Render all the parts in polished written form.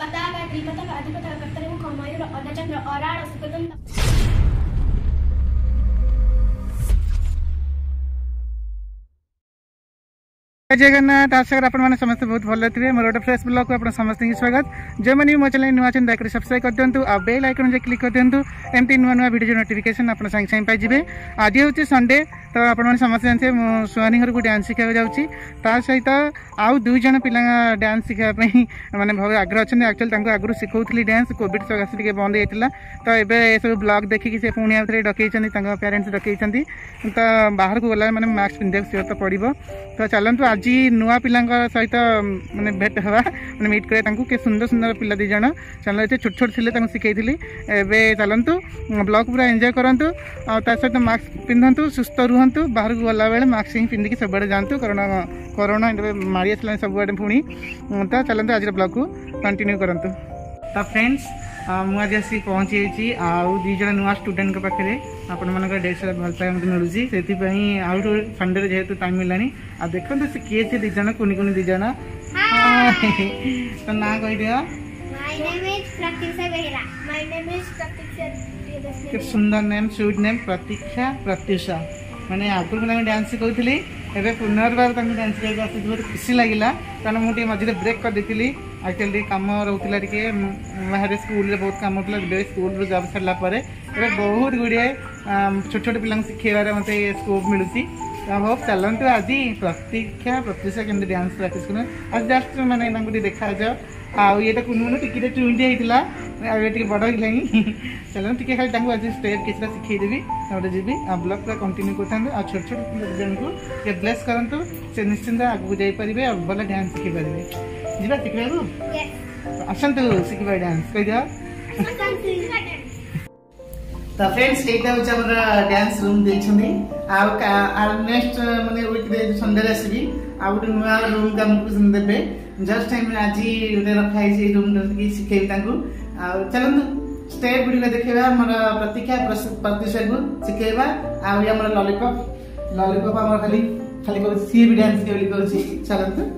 Pataga, Tripataka, Adipataka, Kataremu, Mayura, Odachandra, Orara, Sukadunda. जय जगन्नाथ। आशा कर आपने समस्त बहुत भल थे। मोर गोटे फ्रेश ब्लॉग को आप समस्त स्वागत। जो मैंने मो चैनल नुआ चैनल दया सब्सक्राइब कर दिंतु आ बेल आइकन जे क्लिक कर दिंतु। एमती नुआ नुआ वीडियो नोटिफिकेशन आप सागे सागे पाइबे। आज हूँ संडे तो आप समस्त जानते मो सुहानी घर को डांस शिखा जाऊँगी। सहित आउ दुई जन पिला डांस शिखापी मैंने बहुत आग्रह अच्छा। एक्चुअली आगुरी शिखाऊली डांस कोविड सकाशे टे बंद होता तो ये सब ब्लॉग देखिए से पुणी आउे डकई पेरेन्ट्स डकई तो बाहर को गला मैंने मास्क पिंधा सियोर तो पड़ो। तो चलतु आज नुआ पिला सहित मैंने भेट हवा मैंने मीट कर सुंदर सुंदर पिला दी जन चैनल छोट छोट थे शिखई एवं चलतु ब्लॉग पूरा एंजॉय करूँ। सहित मास्क पिंधतु सुस्थ रुहतु बाहर को गला बेले मास्क ही पिंधिकी सब जातु कारण कोरोना मारी आसला सबुआडे पुणी। तो चलते आज ब्लॉग को कंटिन्यू करूँ। तो फ्रेंड्स मुझे आसिक पहुँची आउ दीज नुआ स्टूडेंट पाखे आपण मान डेट्स भल पाए मत मिलूँ से आउ संडे जेहेतु टाइम मिलानी आ देखो से किए से दीज कुनी कुनी दीज तो ना कही दिया। सुंदर name sweet name Pratiksha Pratyusha मैंने आगुरी मैंने डांस शिखाऊली एवं पुनर्बार डांस शिखा बहुत खुशी लगे कारण मुझे मझे ब्रेक कर देती। एक्चुअली कम रोला बाहर स्कूल बहुत कम होता स्कूल जब सरला बहुत गुड़िए छोट छोट पिला शिखेबार मत स्कोप मिलूँ। बहुत चलते आज प्रतीक्षा प्रत्युषा केमती डांस प्राक्ट कर आज जस्ट मैंने देखा जाओ आउ ये कुन टिके चुंडी होता आगे बड़ है चलो टे खाली आज स्टेप किसी शिखेदेवी जी ब्लॉग पूरा कंटिन्यू कर छोट छोट जन को ब्लेस करूँ से निश्चिंत आगे जापरेंगे और भल डांस शिखी पारे जी शिखा आसतु शिखा डांस कहीद। तो फ्रेंड्स यहाँ हूँ डांस रूम देखते नेक्स्ट माने वीकरे संडे आसबि आ गए नुआ रूम का मुझे देवे जस्ट टाइम आज गोटे रखाई रूम शिखे चलते स्टेप गुड़िक देखा मोर प्रतीक्षा प्रत्युषा को शिखेबा आम लॉलीपॉप लॉलीपॉप आम खाली खाली कह सी भी डांस कहूँ चलते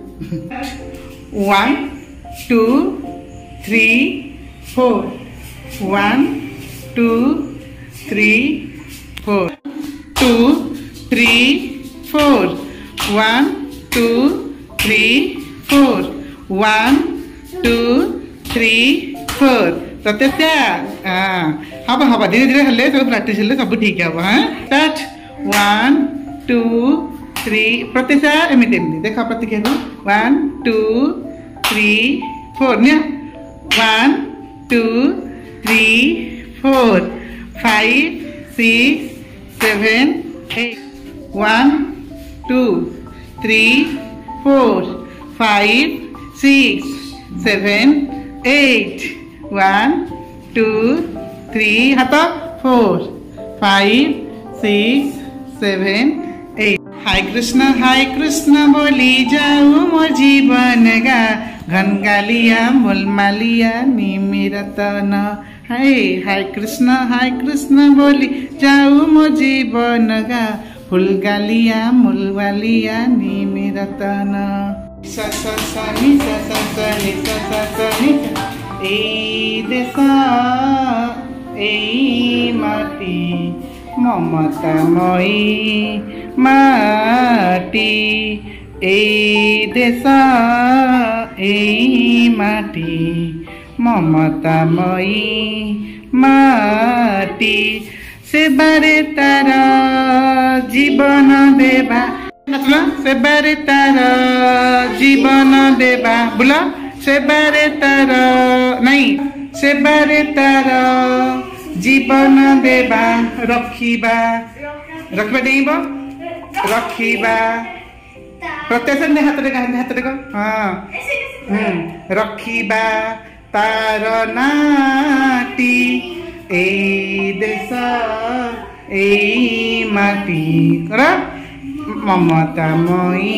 1 2 3 4 1 2 3 4 2 3 4 1 2 3 4 1 2 3 4 प्रत्युषा हाँ हम धीरे धीरे हेल्ले सब प्राक्ट हेल्ले सब ठीक हम। हाँ स्टार्ट 1 2 3 प्रत्युषा एमती देख प्रतीक्षा को 1 2 3 4 निया 1 2 3 4 5 6 7 8 1 2 3 4 5 6 7 8 1 2 3 हाथ 4 5 6 7 8 हाय कृष्ण बोली जाऊ मो जीवन गा घन गालिया मोलमालिया निमिरतन हाय कृष्ण बोली जाऊ मो जीवन गा फुल गालिया मुलवालिया निमिरतन माटी ममतामयी माटी देश माटी ममतामयी माटी से बारे तार जीवन देवा से बारे तार जीवन देवा बोला से बारे तार नहीं से बारे तार जीवन देवा रखिबा रखबा देब रखिबा प्रत्युषा हाथ देख हाँ रखिबा तार नाटी ए देश ए माटी कर ममतामयी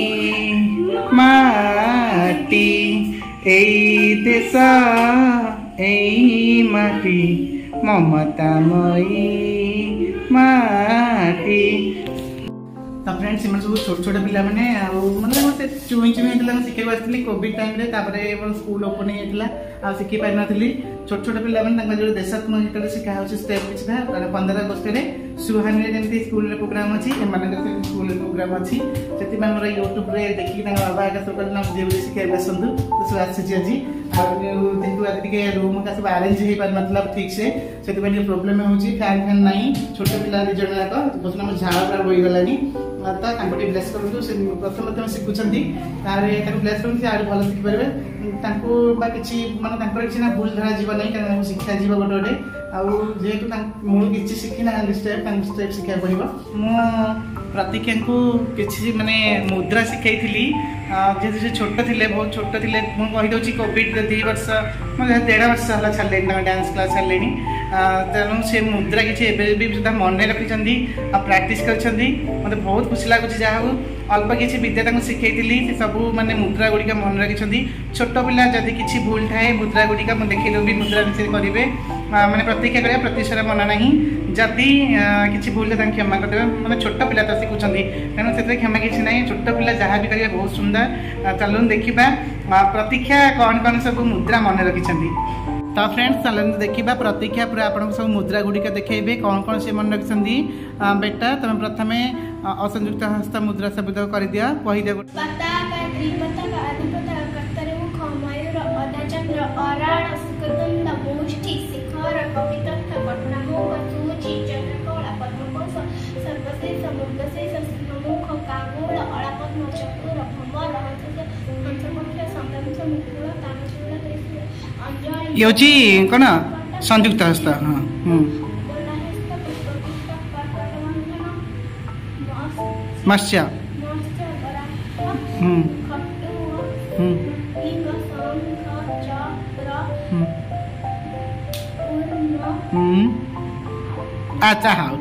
माटी ए देश ए माटी ममतामयी माटी तो फ्रेंड्स सब छोट छोट पिला मैंने मतलब चुई चुई शिखे आसती कोविड टाइम स्कूल ओपन होता शिखी पारि नी छोट छोट पिला जो देशात्मक गीत शिखा हो स्टेप किसी 15 अगस्त में सुहानी जमी स्कूल प्रोग्राम अच्छी एम स्कूल प्रोग्राम अच्छी से मोर यूट्यूब देखिए बाबा आगे सब झील शिखा आसतु तो सब आसी आज जेहतु आज रूम का सब आरेंज हो पार ना ठीक से प्रोब्लेम हो फैन फैन ना छोट पिला दिज जाक बस झाड़ पूरा बोईगलानी तो ब्लेस करूँ से प्रथम शिखुंट ब्लेस करूँ आज भल शिखिपारे कि मानते किसी ना भूल धरा जीव ना कहीं शिक्षा जीव गोटे गोटे आहेतु मूल किसी शिखी ना स्टेप शिखा पड़ो प्रतिज्ञा को किसी माने मुद्रा शिखाई जेहतु से छोट थे बहुत छोट थे मुझे कोविड 2 वर्ष मतलब 1.5 वर्ष है छाड़े डांस क्लास छाड़े तेणु से मुद्रा किसी सुधा मन रखी प्राक्ट कर मतलब बहुत खुशी लगुच जहाँ अल्प किसी विद्या शिखाई सब माने मुद्रा गुड़िक मन रखी छोट पिला जदि किसी भूल थाए मुद्रा गुड़िक मुझे देखी मुद्रा विषय करेंगे मैंने प्रतिज्ञा करा प्रतिशत मना ना जदि किसी भूल क्षमा करदे मतलब छोट पिला तो शिखुंट तेणु से क्षमा किसी ना छोट पिला जहाँ भी करेंगे बहुत सुंदर चलून देखा प्रतीक्षा कौन कौन सब मुद्रा मन रखी तो फ्रेंड्स चलते देखा प्रतीक्षा पूरा आप सब मुद्रा गुड़िक देखेबे कौन कौन से मन रखी बेटा तुम प्रथम असंयुक्त हस्त मुद्रा शब्द कर दिया कहीदे ये कौन संयुक्त हस्त हाँ मत्स्य अच्छा हाँ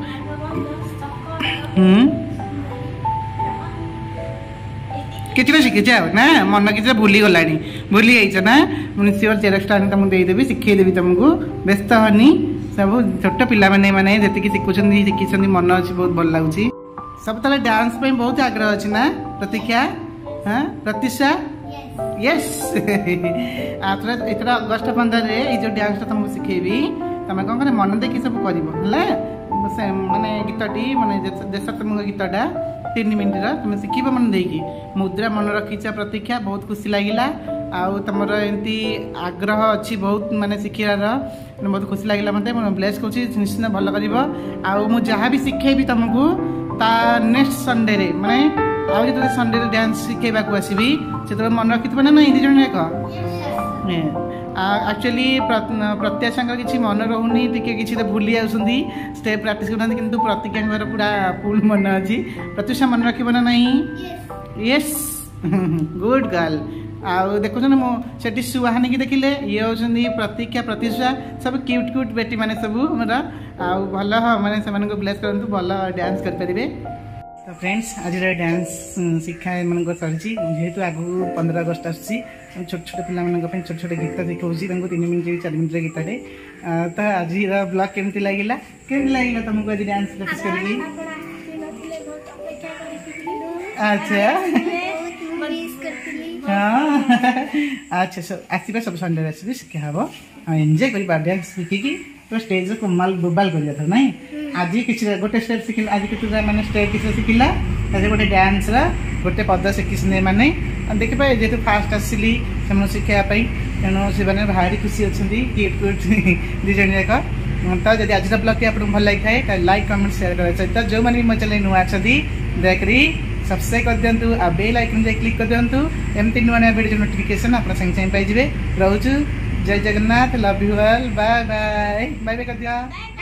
किसी शिखी ना मन किसी भूली गला भूली जाइए ना मुझे सियोर जेरक्स आनी तुमको देदेवी शिखेदेवी तुमको व्यस्त हनी सब छोट पिला मैंने जी शिखुं शिखी मन अच्छी बहुत भल लगुच सब तले डांस पे बहुत आग्रह अच्छी ना प्रतीक्षा हाँ प्रतीक्षा यस एथर अगस्ट 15 ये जो डांस तुमको शिखेबी तुम कौन कर मन देखी सब कर माने गीतटी माने देशात्मक गीतटा 3 मिनट तुम शिख मन देकी मुद्रा मन रखीच प्रतीक्षा बहुत खुशी लगिला आउ तुम एमती आग्रह अच्छी बहुत माने शिखार बहुत खुशी लगिला मत ब्लेस कर निश्चित भल कर आउ मु जहाँ भी शिखेबी तुमको ता नेक्स्ट संडे रे माने आउ जो संडे रे डांस शिखेबा को आसबी से मन रखी ना नहीं दिजन एक एक्चुअली प्रत्याशा किसी मन रोनी किसी तो भूली आसुंदी स्टेप प्रैक्टिस करना किंतु प्रतिज्ञा पूरा फुल मन अच्छी प्रत्युषा मन रखिब ना नहीं यस गुड गर्ल आउ देखुन से सुहानी की देखिले ये होती प्रतीक्षा प्रत्युषा सब क्यूट क्यूट बेटी माने सब मोर आउ भल माने से ब्लेस करंतु भल डांस कर परिबे तो फ्रेंड्स आज डांस शिक्षा मन सरी जेहेतु आगु 15 अगस्ट आसी छोट छोट पिला छोट छोट गीत शिखाऊँ 3 मिनट 4 मिनट गीतटे तो आज ब्लॉग केमती लगिला तुमको आज डांस प्रैक्टिस करी अच्छा हाँ अच्छा सब आसवा सब संडे आस शिखा हम एंजय कर डांस शिखिकी तो स्टेज कुमाल बोबाल कर ना आज किसी गोटे स्टेप शिख आज कि मैंने स्टेप किसी शिखला गोटे डांस गोटे पद शिखी मैंने देखिए जेहतु फास्ट आसली से शिखापी तेणु से भारी खुशी अच्छा क्यूट क्यूट दिज जाक तो जब आज ब्लॉग आपको भल लगी थाए लाइक कमेंट शेयर करने सहित जो मैंने मो चैनल नुआ अच्छा दयाकोरी सब्सक्राइब कर दिंतु आ बेल आइकन क्लिक कर दिंतु एमती नुआ नुआ वीडियो नोटिफिकेशन आप संगे पाइबे रोचु जय Jagannath love you all bye bye bye bye कर दिया।